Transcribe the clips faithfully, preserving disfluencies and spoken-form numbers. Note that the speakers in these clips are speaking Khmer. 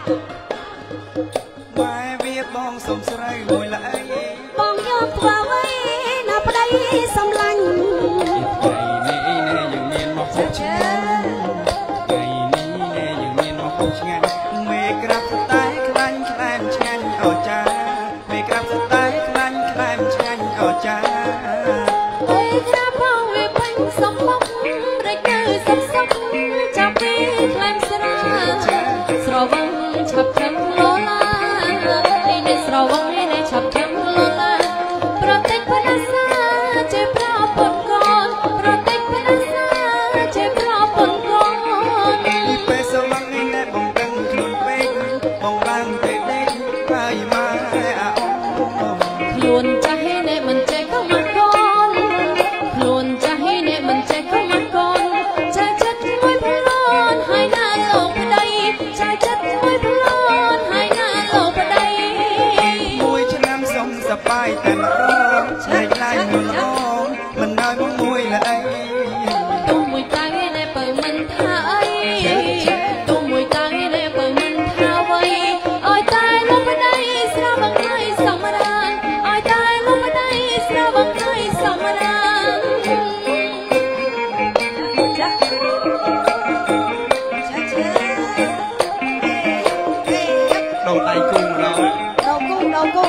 ម៉ែវាបងសុំស្រីមួយละអីបងយកធ្វើអ្វីណាប្តីសំឡាញ់ថ្ងៃនេះណែយើងមានមកពុកឆ្ងាញ់ថ្ងៃនេះណែយើងមានមកពុកឆ្ងាញ់មេក្រាបស្តែខ្លាញ់ខ្លែមឆ្ងាញ់អូចាមេក្រាបស្តែខ្លាញ់ខ្លែមឆ្ងាញ់អូចាមេក្រាបផងវាពេញសំមុខរែកទៅសុកសុកចាប់ពីខ្លែមស្រាស្រវឹងឆាប់ខឹងលោឡានេះនេះស្រវឹងនេះឆាប់ខឹងលោឡាប្រតិចផ្ដាសាជាប្រពន្ធកូនប្រតិចផ្ដាសាជាប្រពន្ធកូនពេលស្រវឹងនេះណែបងដឹងខ្លួនពេកបងឡើងទៅដេកហើយម៉ែអាអូខ្លួនចាស់នេះមិនចេះក៏មកកូនខ្លួនចាស់នេះមិនចេះក៏មកកូនចាស់ចិត្តមួយផ្លូនហើយណាលោកប្តីចាស់ចិត្តមួយផ្លូនហើយណាលោកប្តីមួយឆ្នាំសុំសប្បាយតែម្ដងឆ្លេកឡាយមួយឡងមិនឲ្យមកមួយละអីទុំមួយតាំងនេះបើមិនថាអីទុំមួយតាំងនេះបើមិនថាអ្វីអើយតែលោកប្តីស្រស់បងហើយសំរានអើយតែលោកប្តីស្រស់បងហើយសំរានចាចាដូរដៃគូមកដល់ដោគូដោគូ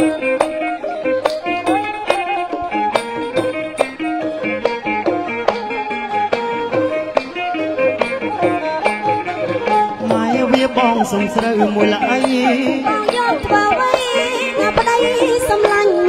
បងសុំស្រូវមួយละអីបងយកធ្វើអ្វីណាប្តីសំឡាញ់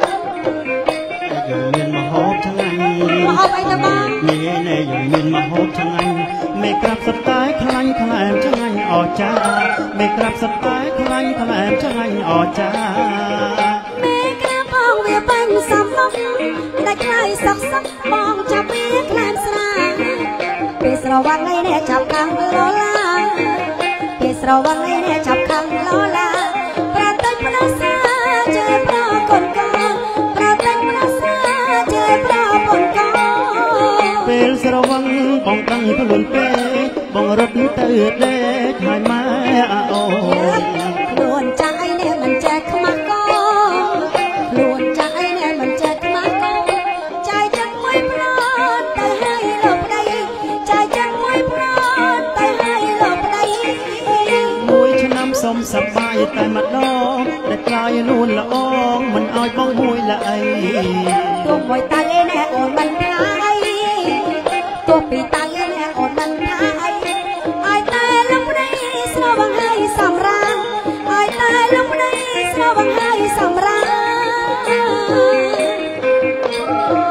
យើងមានមហូបឆ្ងាញ់មហូបអីទៅបងនេះណែយើងមានមហូបឆ្ងាញ់មេក្រាបសតែខ្លាញ់ខ្លែមឆ្ងាញ់អចាមេក្រាបសតែខ្លាញ់ខ្លែមឆ្ងាញ់អចាមេក្រាបបងវាពេញសំមុខដាច់ខ្លាយសឹកសឹកបងចាប់វាខ្លែមស្រាពេលស្រវឹងឯនេះចាប់ខាងលោឡាពេលស្រវឹងឯនេះចាប់ខាងលោឡាប្រតិចផ្ដាសាជើប្រកូនកូនប្រតិចផ្ដាសាជើប្រកូនកូនពេលស្រវឹងបងដឹងខ្លួនពេកបងរត់ទៅដេកហើយម៉ែអាអូខ្លួនចាស់ឯនេះមិនចេះខ្មាស់កូនខ្លួនចាស់ឯនេះមិនចេះខ្មាស់កូនចាយចិត្តមួយប្រត់ទៅឲ្យលោកប្តីចាយចិត្តមួយប្រត់ទៅឲ្យលោកប្តីមួយឆ្នាំសុំសប្បាយតែម្ដងតែខ្លាយនួនល្អងមិនឲ្យបងមួយละអីទោះមួយតាំងឯនេះអូនមិនថាអីទោះពីតាំងឯនេះអូនមិនថាអីឲ្យតែលោកប្តីស្រវឹងហើយសំរាមឲ្យតែលោកប្តីស្រវឹងហើយសំរាម